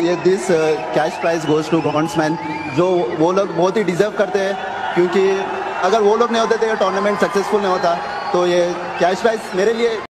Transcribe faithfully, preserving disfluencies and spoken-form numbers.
ये this cash prize goes to bondsman, जो वो लोग बहुत ही डिजर्व करते हैं, क्योंकि अगर वो लोग नहीं होते तो ये टूर्नामेंट सक्सेसफुल नहीं होता। तो ये कैश प्राइज मेरे लिए